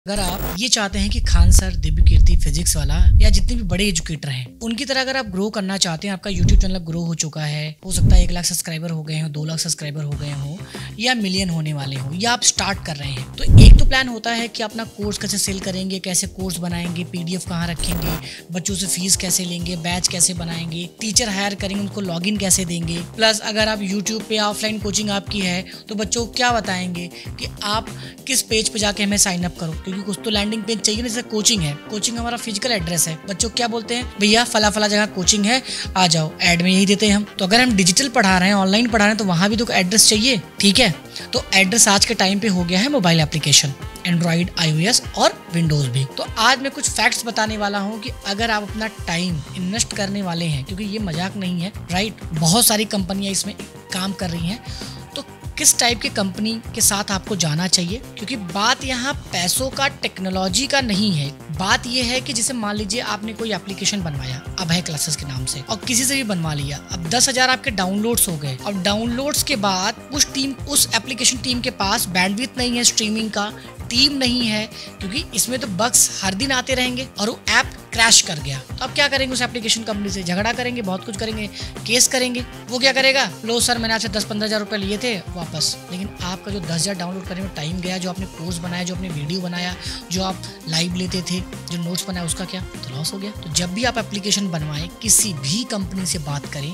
अगर आप ये चाहते हैं कि खान सर, दिव्य कीर्ति फिजिक्स वाला या जितने भी बड़े एजुकेटर हैं उनकी तरह अगर आप ग्रो करना चाहते हैं, आपका यूट्यूब चैनल ग्रो हो चुका है, हो सकता है 1 लाख सब्सक्राइबर हो गए हो, 2 लाख सब्सक्राइबर हो गए हो या मिलियन होने वाले हो, या आप स्टार्ट कर रहे हैं, तो एक तो प्लान होता है कि अपना कोर्स कैसे सेल करेंगे, कैसे कोर्स बनाएंगे, पीडीएफ कहाँ रखेंगे, बच्चों से फीस कैसे लेंगे, बैच कैसे बनाएंगे, टीचर हायर करेंगे, उनको लॉगिन कैसे देंगे। प्लस अगर आप यूट्यूब पे ऑफलाइन कोचिंग आपकी है तो बच्चों को क्या बताएंगे कि आप किस पेज पे जाके हमें साइन अप करो, क्योंकि कुछ तो लैंडिंग पेज चाहिए ना। जैसे कोचिंग है, कोचिंग हमारा फिजिकल एड्रेस है, बच्चों क्या बोलते हैं, भैया फला फला जगह कोचिंग है, आ जाओ, ऐड में यही देते हैं हम। तो अगर हम डिजिटल पढ़ा रहे हैं, ऑनलाइन पढ़ा रहे हैं, तो वहां भी तो एड्रेस चाहिए, ठीक है। तो एड्रेस आज के टाइम पे हो गया है मोबाइल एप्लीकेशन, एंड्रॉइड, iOS और विंडोज भी। तो आज मैं कुछ फैक्ट्स बताने वाला हूँ कि अगर आप अपना टाइम इन्वेस्ट करने वाले हैं, क्योंकि ये मजाक नहीं है, राइट, बहुत सारी कंपनियां इसमें काम कर रही हैं, तो किस टाइप की कंपनी के साथ आपको जाना चाहिए। क्योंकि बात यहाँ पैसों का, टेक्नोलॉजी का नहीं है, बात यह है कि जैसे मान लीजिए आपने कोई एप्लीकेशन बनवाया अभय क्लासेस के नाम से, और किसी से भी बनवा लिया, अब 10,000 आपके डाउनलोड्स हो गए। अब डाउनलोड्स के बाद उस एप्लीकेशन टीम के पास बैंडविड्थ नहीं है, स्ट्रीमिंग का टीम नहीं है, क्योंकि इसमें तो बग्स हर दिन आते रहेंगे, और वो ऐप क्रैश कर गया तो अब क्या करेंगे, उस एप्लीकेशन कंपनी से झगड़ा करेंगे, बहुत कुछ करेंगे, केस करेंगे। वो क्या करेगा, लो सर मैंने आपसे 10-15 हज़ार रुपये लिए थे वापस, लेकिन आपका जो 10,000 डाउनलोड करने में टाइम गया, जो आपने कोर्स बनाया, जो आपने वीडियो बनाया, जो आप लाइव लेते थे, जो नोट्स बनाया, उसका क्या तो लॉस हो गया। तो जब भी आप एप्लीकेशन बनवाएं, किसी भी कंपनी से बात करें,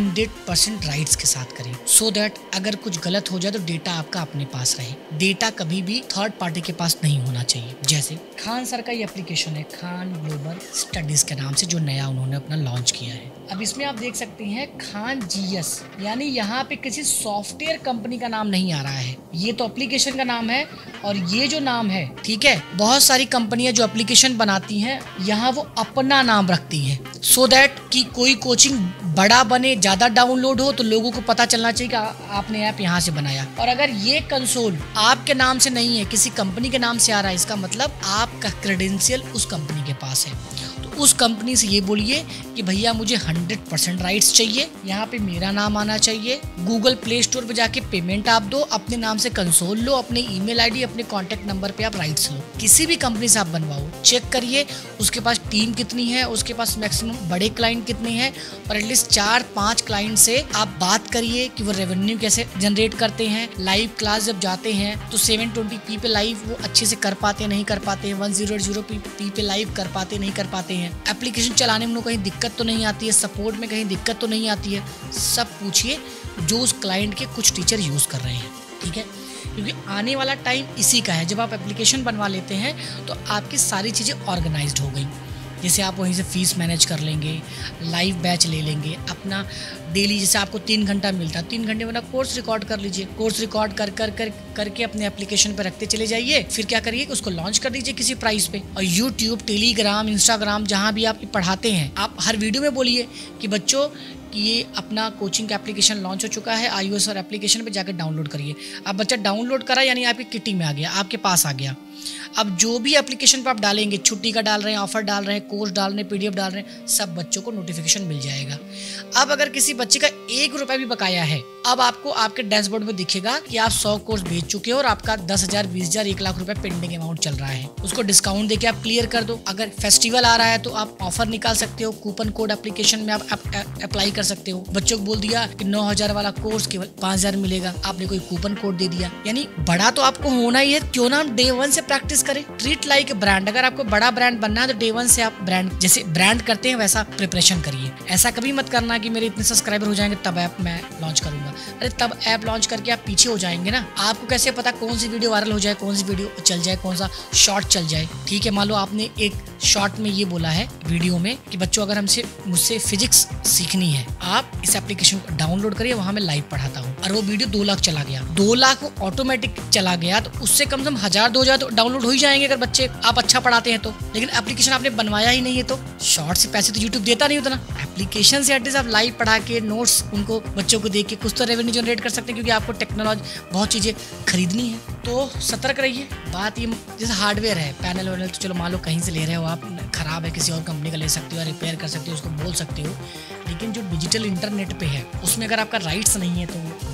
100% राइट्स के साथ करें, सो दैट अगर कुछ गलत हो जाए तो डेटा आपका अपने पास रहे। डेटा कभी भी थर्ड पार्टी के पास नहीं होना चाहिए। जैसे खान सर का ये एप्लीकेशन है, खान ग्लोबल स्टडीज के नाम से, जो नया उन्होंने अपना लॉन्च किया है। अब इसमें आप देख सकते हैं खान जीएस, यानी यहाँ पे किसी सॉफ्टवेयर कंपनी का नाम नहीं आ रहा है, ये तो एप्लीकेशन का नाम है। और ये जो नाम है, ठीक है, बहुत सारी कंपनियां जो एप्लीकेशन बनाती हैं यहाँ वो अपना नाम रखती हैं, सो दैट कि कोई कोचिंग बड़ा बने, ज्यादा डाउनलोड हो, तो लोगों को पता चलना चाहिए कि आपने ऐप यहाँ से बनाया। और अगर ये कंसोल आपके नाम से नहीं है, किसी कंपनी के नाम से आ रहा है, इसका मतलब आपका क्रेडेंशियल उस कंपनी के पास है। तो उस कंपनी से ये बोलिए कि भैया मुझे 100% राइट्स चाहिए, यहाँ पे मेरा नाम आना चाहिए। गूगल प्ले स्टोर पे जाके पेमेंट आप दो, अपने नाम से कंसोल लो, अपने ईमेल आईडी, अपने कॉन्टेक्ट नंबर पे आप राइट्स लो। किसी भी कंपनी से आप बनवाओ, चेक करिए उसके पास टीम कितनी है, उसके पास मैक्सिमम बड़े क्लाइंट कितने हैं, और एटलीस्ट 4-5 क्लाइंट से आप बात करिए कि वो रेवेन्यू कैसे जनरेट करते हैं। लाइव क्लास जब जाते हैं तो 720p पे लाइव वो अच्छे से कर पाते नहीं कर पाते हैं, 1080p पे लाइव कर पाते नहीं कर पाते हैं, एप्लीकेशन चलाने में उनको कहीं दिक्कत तो नहीं आती है, सपोर्ट में कहीं दिक्कत तो नहीं आती है, सब पूछिए जो उस क्लाइंट के कुछ टीचर यूज़ कर रहे हैं, ठीक है। क्योंकि आने वाला टाइम इसी का है, जब आप एप्लीकेशन बनवा लेते हैं तो आपकी सारी चीज़ें ऑर्गेनाइज्ड हो गई। जैसे आप वहीं से फीस मैनेज कर लेंगे, लाइव बैच ले लेंगे, अपना डेली जैसे आपको 3 घंटा मिलता है, 3 घंटे में कोर्स रिकॉर्ड कर लीजिए, कोर्स रिकॉर्ड करके अपने एप्लीकेशन पे रखते चले जाइए। फिर क्या करिए, उसको लॉन्च कर दीजिए किसी प्राइस पे। और यूट्यूब, टेलीग्राम, इंस्टाग्राम, जहाँ भी आप पढ़ाते हैं, आप हर वीडियो में बोलिए कि बच्चों कि ये अपना कोचिंग का एप्लीकेशन लॉन्च हो चुका है, iOS और एप्लीकेशन पे जाकर डाउनलोड करिए। अब बच्चा डाउनलोड करा यानी आपकी किटी में आ गया, आपके पास आ गया। अब जो भी एप्लीकेशन पे आप डालेंगे, छुट्टी का डाल रहे हैं, ऑफर डाल रहे हैं, कोर्स डाल रहे हैं, पीडीएफ डाल रहे हैं, सब बच्चों को नोटिफिकेशन मिल जाएगा। अब अगर किसी बच्चे का 1 रुपया भी बकाया है, अब आपको आपके डैशबोर्ड में दिखेगा कि आप 100 कोर्स बेच चुके हो और आपका 10,000, 20,000, 1 लाख रुपए पेंडिंग अमाउंट चल रहा है। उसको डिस्काउंट देके आप क्लियर कर दो। अगर फेस्टिवल आ रहा है तो आप ऑफर निकाल सकते हो, कूपन कोड एप्लीकेशन में आप अप्लाई कर सकते हो। बच्चों को बोल दिया कि 9,000 वाला कोर्स केवल 5,000 मिलेगा, आपने कोई कूपन कोड दे दिया। यानी बड़ा तो आपको होना ही है, क्यों ना हम डे 1 से प्रैक्टिस करें। ट्रीट लाइक ब्रांड, अगर आपको बड़ा ब्रांड बनना है तो डे 1 से आप ब्रांड जैसे ब्रांड करते हैं वैसा प्रिपरेशन करिए। ऐसा कभी मत करना कि मेरे इतने सब्सक्राइबर हो जाएंगे तब ऐप मैं लॉन्च करूंगा। अरे तब ऐप लॉन्च करके आप पीछे हो जाएंगे ना। आपको कैसे पता कौन सी वीडियो वायरल हो जाए, कौन सी वीडियो चल जाए, कौन सा शॉर्ट चल जाए, ठीक है। मान लो आपने एक शॉर्ट में ये बोला है वीडियो में कि बच्चों अगर मुझसे फिजिक्स सीखनी है, आप इस एप्लीकेशन को डाउनलोड करिए, वहां मैं लाइव पढ़ाता हूँ, और वो वीडियो 2 लाख चला गया, 2 लाख वो ऑटोमेटिक चला गया, तो उससे कम से कम 1,000-2,000 तो डाउनलोड हो ही जाएंगे अगर बच्चे आप अच्छा पढ़ाते हैं तो। लेकिन एप्लीकेशन आपने बनवाया ही नहीं है तो शॉर्ट से पैसे तो यूट्यूब देता नहीं उतना। एप्लीकेशन से एटलीस्ट आप लाइव पढ़ा के नोट्स उनको बच्चों को देख के कुछ तो रेवेन्यू जनरेट कर सकते हैं, क्योंकि आपको टेक्नोलॉजी बहुत चीजें खरीदनी है। तो सतर्क रहिए। बात ये जैसे हार्डवेयर है, पैनल वैनल तो चलो मान लो कहीं से ले रहे हो आप, खराब है किसी और कंपनी का ले सकते हो, रिपेयर कर सकते हो, उसको बोल सकते हो। लेकिन जो डिजिटल इंटरनेट पे है उसमें अगर आपका राइट्स नहीं है तो बुरा है।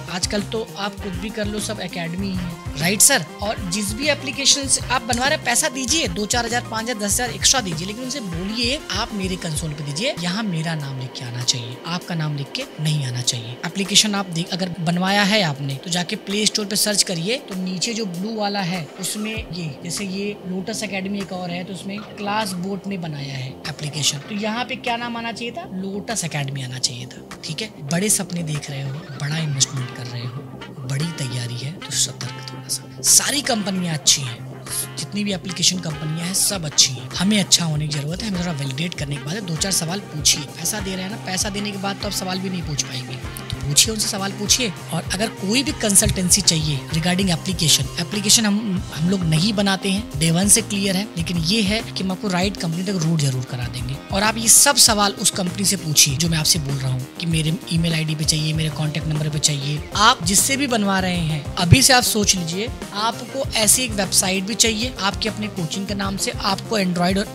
आजकल तो आप कुछ भी कर लो, सब एकेडमी ही है, राइट सर। और जिस भी एप्लीकेशन से आप बनवा रहे पैसा दीजिए, 2-4 हजार 5 हजार 10 हजार एक्स्ट्रा दीजिए, लेकिन उनसे बोलिए आप मेरे कंसोल पे दीजिए, यहाँ मेरा नाम लिख के आना चाहिए, आपका नाम लिख के नहीं आना चाहिए। एप्लीकेशन आप अगर बनवाया है आपने तो जाके प्ले स्टोर पे सर्च करिए, तो नीचे जो ब्लू वाला है उसमें ये, जैसे ये लोटस एकेडमी एक और है, तो उसमें क्लास बोट ने बनाया है एप्लीकेशन, तो यहाँ पे क्या नाम आना चाहिए था, लोटस एकेडमी आना चाहिए था। ठीक है, बड़े सपने देख रहे हो, बड़ा इन्वेस्टमेंट कर रहे हो, बड़ी तैयारी है, तो सतर्क थोड़ा सा। सारी कंपनियां अच्छी हैं, जितनी भी एप्लीकेशन कंपनियां हैं सब अच्छी हैं, हमें अच्छा होने की जरूरत है। हमें थोड़ा वैलिडेट करने के बाद 2-4 सवाल पूछिए। पैसा दे रहे हैं ना, पैसा देने के बाद तो आप सवाल भी नहीं पूछ पाएंगे, तो पूछिए, उनसे सवाल पूछिए। और अगर कोई भी कंसल्टेंसी चाहिए रिगार्डिंग एप्लीकेशन हम लोग नहीं बनाते हैं, डे 1 से क्लियर है, लेकिन ये है कि हम आपको राइट कंपनी तक रूट जरूर करा देंगे। और आप ये सब सवाल उस कंपनी से पूछिए जो मैं आपसे बोल रहा हूँ कि मेरे ईमेल आईडी पे चाहिए, मेरे कॉन्टेक्ट नंबर पे चाहिए। आप जिससे भी बनवा रहे हैं, अभी से आप सोच लीजिए, आपको ऐसी एक वेबसाइट भी चाहिए आपके अपने कोचिंग के नाम से, आपको एंड्रॉइड और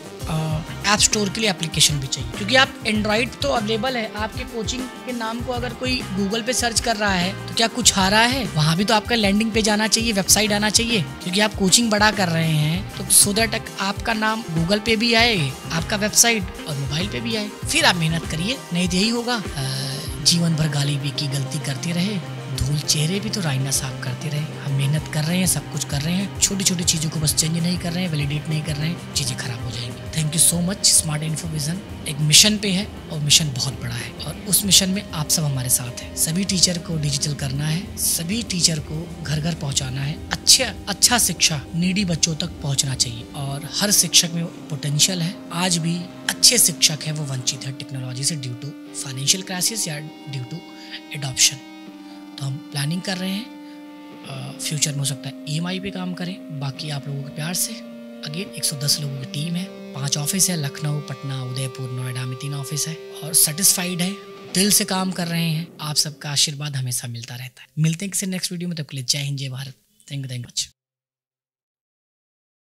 ऐप स्टोर के लिए एप्लीकेशन भी चाहिए, क्योंकि आप एंड्रॉइड तो अवेलेबल है, आपके कोचिंग के नाम को अगर कोई गूगल पे सर्च कर रहा है तो क्या कुछ आ रहा है, वहाँ भी तो आपका लैंडिंग पेज आना चाहिए, वेबसाइट आना चाहिए, क्योंकि आप कोचिंग बड़ा कर रहे हैं, तो सो दैट आपका नाम गूगल पे भी आए, आपका वेबसाइट और मोबाइल पे भी आए। फिर आप मेहनत करिए, नहीं तो यही होगा, जीवन भर गाली भी की गलती करते रहे, धूल चेहरे भी तो राइना साफ करते रहे। हम मेहनत कर रहे हैं, सब कुछ कर रहे हैं, छोटी छोटी चीज़ों को बस चेंज नहीं कर रहे हैं, वैलिडेट नहीं कर रहे हैं, चीज़ें खराब हो जाएंगी। Thank you so much. Smart info vision एक मिशन पे है और मिशन बहुत बड़ा है, और उस मिशन में आप सब हमारे साथ हैं। सभी टीचर को डिजिटल करना है, सभी टीचर को घर घर पहुंचाना है, अच्छा शिक्षा नीडी बच्चों तक पहुंचना चाहिए, और हर शिक्षक में पोटेंशियल है। आज भी अच्छे शिक्षक है वो वंचित है टेक्नोलॉजी से, ड्यू टू फाइनेंशियल क्राइसिस या ड्यू टू एडॉप्शन। तो हम प्लानिंग कर रहे हैं, फ्यूचर में हो सकता है EMI पे काम करें। बाकी आप लोगों के प्यार से, अगेन 110 लोगों की टीम है, 5 ऑफिस है, लखनऊ, पटना, उदयपुर, नोएडा में 3 ऑफिस है, और सेटिस्फाइड है, दिल से काम कर रहे हैं। आप सबका आशीर्वाद हमेशा मिलता रहता है। मिलते हैं किसी नेक्स्ट वीडियो में, तब के लिए जय हिंद, जय भारत। Thank you much.